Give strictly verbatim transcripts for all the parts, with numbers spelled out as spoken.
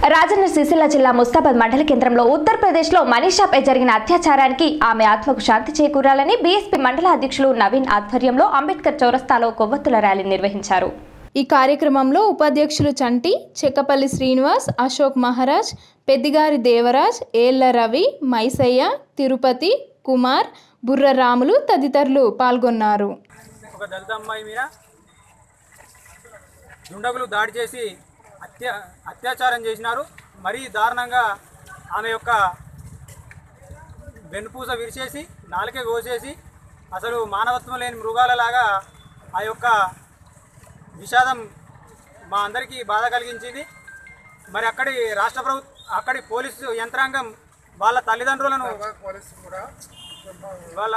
రాజన్న సిరిసిల్ల జిల్లా ముస్తాబాద్ మండల కేంద్రంలో ఉత్తరప్రదేశ్లో మనీషాపై జరిగిన అత్యాచారానికి ఆమె ఆత్మకు శాంతి చేకూరాలని బీఎస్పీ మండల అధ్యక్షులు నవీన్ ఆధ్వర్యంలో అంబేద్కర్ చౌరస్తాలో కొవ్వొత్తుల ర్యాలీ నిర్వహించారు. ఈ కార్యక్రమంలో ఉపాధ్యక్షులు చంటి, చెక్కపల్లి శ్రీనివాస్, అశోక్ మహారాజ్, పెద్దిగారి దేవరాజ్, ఏళ్ల రవి, మైసయ్య, తిరుపతి, కుమార్, బుర్ర రాములు తదితరులు పాల్గొన్నారు. ఒక దళిత అమ్మాయి మీద దుండగులు దాడి చేసి అత్యా అత్యాచారం చేసినారు. మరీ దారుణంగా ఆమె యొక్క వెన్నుపూస విరిచేసి నాలుకే కోసేసి అసలు మానవత్వం లేని మృగాలలాగా ఆ యొక్క విషాదం మా అందరికీ బాధ కలిగించింది. మరి అక్కడి రాష్ట్ర ప్రభుత్వం అక్కడి పోలీసు యంత్రాంగం వాళ్ళ తల్లిదండ్రులను వాళ్ళ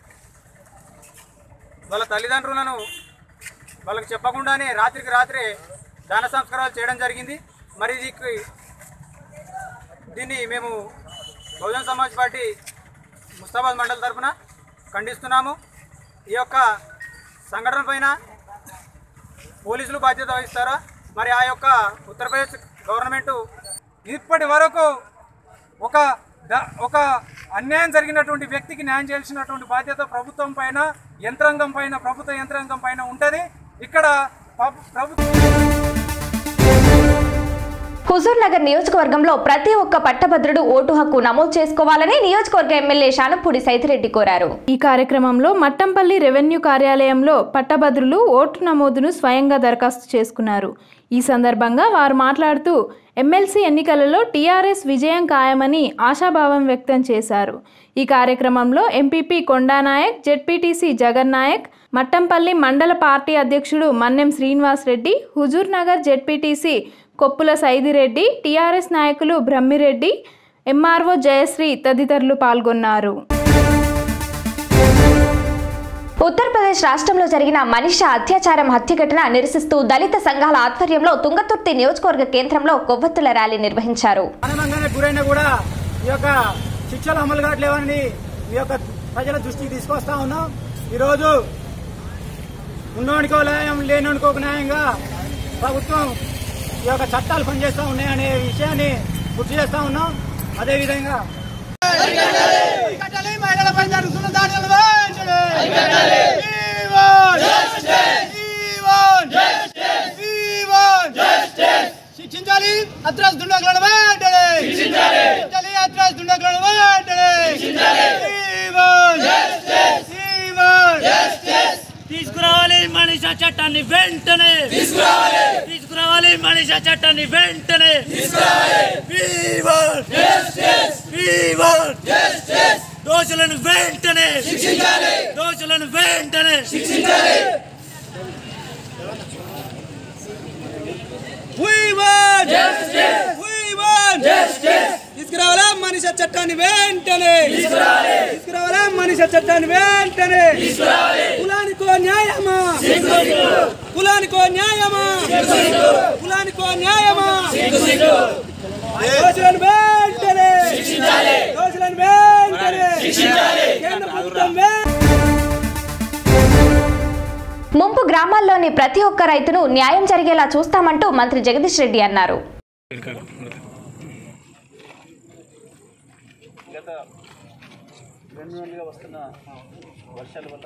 వాళ్ళ తల్లిదండ్రులను వాళ్ళకి చెప్పకుండానే రాత్రికి రాత్రే దాన సంస్కారాలు చేయడం జరిగింది. మరి దీనికి దీన్ని మేము బహుజన్ సమాజ్ పార్టీ ముస్తాబాద్ మండల తరఫున ఖండిస్తున్నాము. ఈ యొక్క సంఘటన పైన పోలీసులు బాధ్యత వహిస్తారా? మరి ఆ యొక్క ఉత్తరప్రదేశ్ గవర్నమెంటు ఇప్పటి వరకు ఒక ఒక అన్యాయం జరిగినటువంటి వ్యక్తికి న్యాయం చేయాల్సినటువంటి బాధ్యత ప్రభుత్వం పైన, యంత్రాంగం పైన, ప్రభుత్వ యంత్రాంగం పైన ఉంటుంది. ఇక్కడ ప్రభుత్వం హుజూర్ నగర్ నియోజకవర్గంలో ప్రతి ఒక్క పట్టభద్రుడు ఓటు హక్కు నమోదు చేసుకోవాలని నియోజకవర్గ ఎమ్మెల్యే శానంపూడి సైతిరెడ్డి కోరారు. ఈ కార్యక్రమంలో మట్టంపల్లి రెవెన్యూ కార్యాలయంలో పట్టభద్రులు ఓటు నమోదును స్వయంగా దరఖాస్తు చేసుకున్నారు. ఈ సందర్భంగా వారు మాట్లాడుతూ ఎమ్మెల్సీ ఎన్నికలలో టీఆర్ఎస్ విజయం ఖాయమని ఆశాభావం వ్యక్తం చేశారు. ఈ కార్యక్రమంలో ఎంపీపీ కొండానాయక్, జెడ్పీటీసీ జగన్ నాయక్, మట్టంపల్లి మండల పార్టీ అధ్యక్షుడు మన్నెం శ్రీనివాస్ రెడ్డి, హుజూర్ నగర్ జెడ్పీటీసీ కొప్పుల సైదిరెడ్డి, టీఆర్ఎస్ నాయకులు బ్రహ్మిరెడ్డి, ఎంఆర్ఓ జయశ్రీ తదితరులు పాల్గొన్నారు. ఉత్తరప్రదేశ్ రాష్ట్రంలో జరిగిన మనీషా అత్యాచారం హత్య ఘటన నిరసిస్తూ దళిత సంఘాల ఆధ్వర్యంలో తుంగతుర్తి నియోజకవర్గ కేంద్రంలో కొవ్వొత్తుల ర్యాలీ నిర్వహించారు. గురైన కూడా ఈ యొక్క శిక్షలు అమలు కావట్లేవని ఈ యొక్క ప్రజల దృష్టికి తీసుకొస్తా ఉన్నాం. ఈరోజు ఉన్నోనికో న్యాయం, లేనోనికో న్యాయంగా ప్రభుత్వం ఈ యొక్క చట్టాలు పనిచేస్తూ ఉన్నాయనే విషయాన్ని గుర్తు చేస్తా ఉన్నాం. అదేవిధంగా మహిళలపై జరుగుతున్న దాడులను శిక్షించాలి. అత్రాస్ దుండగులను వెంటనే శిక్షించాలి. అత్రాస్ దుండగులను వెంటనే తీసుకురావాలి. మనీషా చట్టాన్ని వెంటనే తీసుకురావాలి. తీసుకురావాలి. మనీషా చట్టాన్ని వెంటనే దోషులను వెంటనే శిక్షించాలి. దోషులను వెంటనే శిక్షించాలి. తీసుకురావాలా మనీషా చట్టాన్ని వెంటనే తీసుకురావాలా మనీషా చట్టాన్ని వెంటనే కులానికో న్యాయమా కులానికో న్యాయమా కులానికో న్యాయమా దోషులను వెంటనే దోషులను వెంటనే కేంద్ర ప్రభుత్వం ముంపు గ్రామాల్లోని ప్రతి ఒక్క రైతును న్యాయం జరిగేలా చూస్తామంటూ మంత్రి జగదీష్ రెడ్డి అన్నారు. గత రెండు నెలలుగా వస్తున్న వర్షాల వల్ల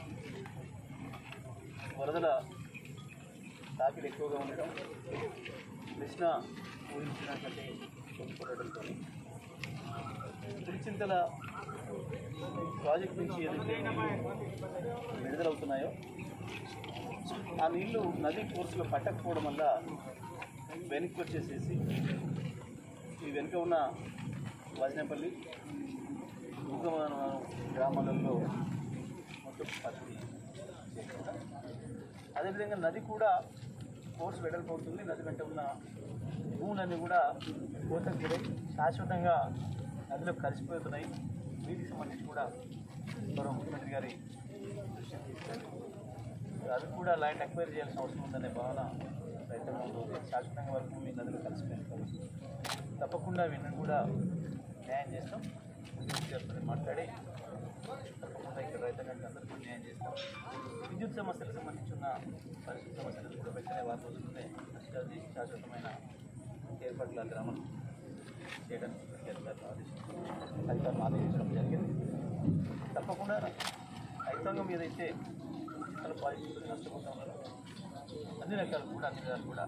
వరదల తాకిడి ఎక్కువగా ఉండటం, కృష్ణ ఊహించినటువంటి కొట్టుకోవడంతో తిరుచింతల ప్రాజెక్ట్ నుంచి ఏదైతే విడుదలవుతున్నాయో ఆ నీళ్లు నదీ కోర్సులో పట్టకపోవడం వల్ల వెనక్కి వచ్చేసేసి ఈ వెనుక ఉన్న వజనపల్లి ముఖమాన గ్రామాలలో మొత్తం పత్తి చేస్తున్నారు. అదేవిధంగా నది కూడా కోర్సు వెడల్పోతుంది. నది వెంట ఉన్న భూములన్నీ కూడా కోతకు గురై శాశ్వతంగా నదిలో కలిసిపోతున్నాయి. వీటికి సంబంధించి కూడా గౌరవ ముఖ్యమంత్రి గారి దృష్టికి తీసుకెళ్ళి అది కూడా ల్యాండ్ ఎక్వైరీ చేయాల్సిన అవసరం ఉందనే భావన రైతాంగంలో శాశ్వతంగా వరకు మీ నదులు కలిసిపోయింది కాబట్టి తప్పకుండా వీళ్ళని కూడా న్యాయం చేస్తాం. ముఖ్యమంత్రి మాట్లాడి తప్పకుండా ఇక్కడ రైతాంగానికి అందరికీ న్యాయం చేస్తాం. విద్యుత్ సమస్యలకు సంబంధించిన పరిస్థితి సమస్యలు కూడా వెంటనే వారి రోజులనే శాశ్వతమైన ఏర్పాట్ల గ్రామం చేయడానికి అధికారులు ఆదేశించడం జరిగింది. తప్పకుండా రైతాంగం ఏదైతే చాలా పాజిటివ్ నష్టపోతా ఉన్నారో అన్ని రకాలు కూడా అన్ని రకాలు కూడా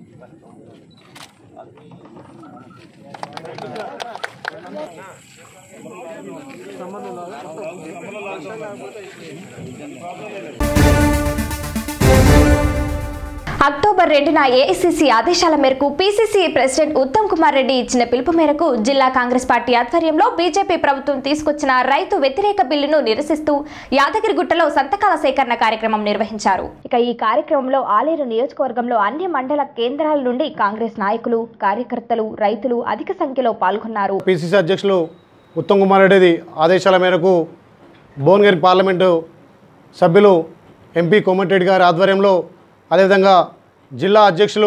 అక్టోబర్ రెండున ఏఐసీసీ ఆదేశాల మేరకు పీసీసీ ప్రెసిడెంట్ ఉత్తమ్ కుమార్ రెడ్డి ఇచ్చిన పిలుపు మేరకు జిల్లా కాంగ్రెస్ పార్టీ ఆధ్వర్యంలో బీజేపీ ప్రభుత్వం తీసుకొచ్చిన రైతు వ్యతిరేక బిల్లును నిరసిస్తూ యాదగిరిగుట్టలో సంతకాల సేకరణ కార్యక్రమం నిర్వహించారు. ఇక ఈ కార్యక్రమంలో ఆలేరు నియోజకవర్గంలో అన్ని మండల కేంద్రాల నుండి కాంగ్రెస్ నాయకులు, కార్యకర్తలు, రైతులు అధిక సంఖ్యలో పాల్గొన్నారు. పీసీసీ అధ్యక్షులు ఉత్తమ్ కుమార్ రెడ్డి ఆదేశాల మేరకు భువనగిరి పార్లమెంటు సభ్యులు ఎంపీ కోమటిరెడ్డి గారి ఆధ్వర్యంలో, అదేవిధంగా జిల్లా అధ్యక్షులు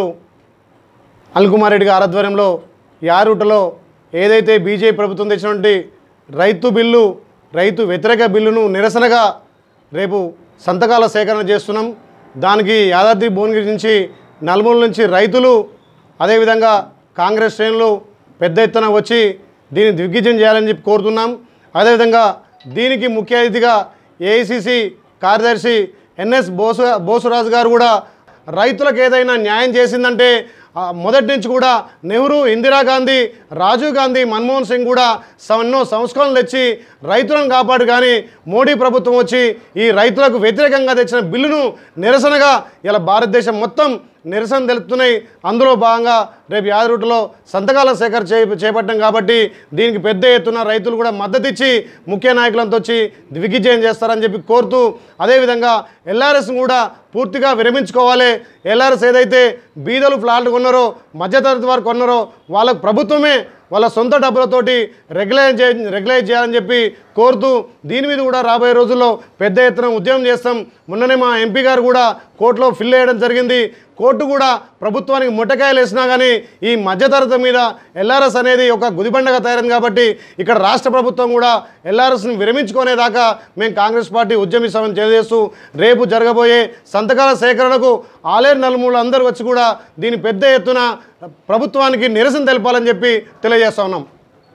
అనిల్ కుమార్ రెడ్డి గారి ఆధ్వర్యంలో యారుటలో ఏదైతే బీజేపీ ప్రభుత్వం తెచ్చినటువంటి రైతు బిల్లు, రైతు వ్యతిరేక బిల్లును నిరసనగా రేపు సంతకాల సేకరణ చేస్తున్నాం. దానికి యాదాద్రి భువనగిరి నుంచి నలుమూల నుంచి రైతులు, అదేవిధంగా కాంగ్రెస్ శ్రేణులు పెద్ద ఎత్తున వచ్చి దీన్ని దిగ్విజయం చేయాలని చెప్పి కోరుతున్నాం. అదేవిధంగా దీనికి ముఖ్య అతిథిగా ఏఐసీసీ కార్యదర్శి ఎన్ఎస్ బోసు బోసురాజు గారు కూడా రైతులకు ఏదైనా న్యాయం చేసిందంటే మొదటి నుంచి కూడా నెహ్రూ, ఇందిరాగాంధీ, రాజీవ్ గాంధీ, మన్మోహన్ సింగ్ కూడా ఎన్నో సంస్కరణలు తెచ్చి రైతులను కాపాడు. కానీ మోడీ ప్రభుత్వం వచ్చి ఈ రైతులకు వ్యతిరేకంగా తెచ్చిన బిల్లును నిరసనగా ఇలా భారతదేశం మొత్తం నిరసన తెలుపుతున్నాయి. అందులో భాగంగా రేపు యాదగిరిగుట్టలో సంతకాల సేకరణ చే చేపట్టాం కాబట్టి దీనికి పెద్ద ఎత్తున రైతులు కూడా మద్దతు ఇచ్చి ముఖ్య నాయకులంతా వచ్చి దిగ్విజయం చేస్తారని చెప్పి కోరుతూ, అదేవిధంగా ఎల్ఆర్ఎస్ను కూడా పూర్తిగా విరమించుకోవాలి. ఎల్ఆర్ఎస్ ఏదైతే బీదలు ఫ్లాట్లు కొన్నారో, మధ్యతరగతి వారు కొన్నారో వాళ్ళకు ప్రభుత్వమే వాళ్ళ సొంత డబ్బులతోటి రెగ్యులైజ్ చే రెగ్యులైజ్ చేయాలని చెప్పి కోరుతూ దీని మీద కూడా రాబోయే రోజుల్లో పెద్ద ఎత్తున ఉద్యమం చేస్తాం. మొన్ననే మా ఎంపీ గారు కూడా కోర్టులో ఫిల్ చేయడం జరిగింది. కోర్టు కూడా ప్రభుత్వానికి ముట్టకాయలు వేసినా కానీ ఈ మధ్యతరగతి మీద ఎల్ఆర్ఎస్ అనేది ఒక గుదిబండగా తయారైంది కాబట్టి ఇక్కడ రాష్ట్ర ప్రభుత్వం కూడా ఎల్ఆర్ఎస్ని విరమించుకునేదాకా మేము కాంగ్రెస్ పార్టీ ఉద్యమిస్తామని తెలియజేస్తూ రేపు జరగబోయే సంతకాల సేకరణకు ఆలేరు నలుమూల అందరూ వచ్చి కూడా దీని పెద్ద ఎత్తున ప్రభుత్వానికి నిరసన తెలపాలని చెప్పి తెలియజేస్తా ఉన్నాం.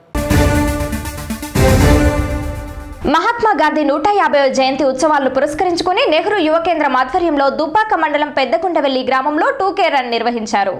మహాత్మా గాంధీ నూట యాభై జయంతి ఉత్సవాలను పురస్కరించుకుని నెహ్రూ యువ కేంద్రం ఆధ్వర్యంలో దుబ్బాక మండలం పెద్దకుండవెల్లి గ్రామంలో టూ కే రన్ నిర్వహించారు.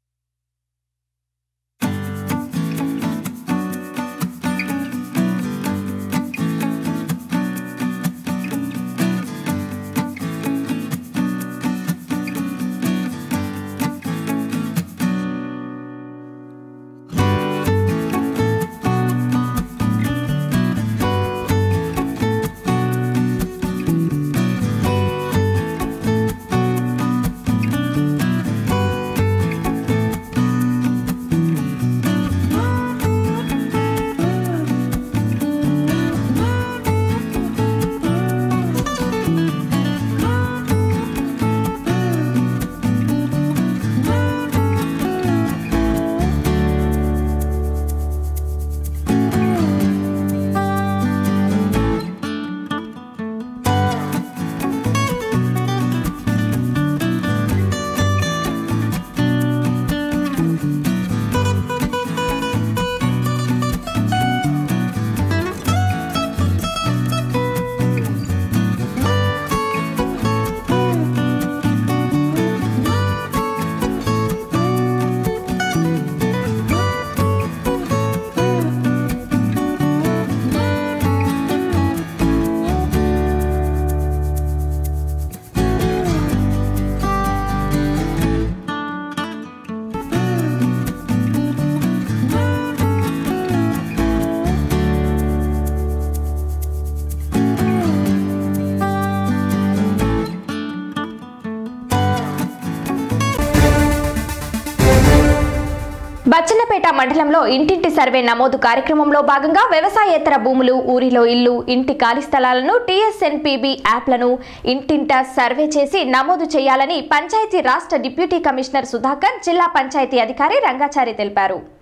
బచ్చన్నపేట మండలంలో ఇంటింటి సర్వే నమోదు కార్యక్రమంలో భాగంగా వ్యవసాయేతర భూములు, ఊరిలో ఇల్లు, ఇంటి ఖాళీ స్థలాలను టీఎస్ఎన్పీబీ యాప్లను ఇంటింట సర్వే చేసి నమోదు చేయాలని పంచాయతీ రాష్ట్ర డిప్యూటీ కమిషనర్ సుధాకర్, జిల్లా పంచాయతీ అధికారి రంగాచారి తెలిపారు.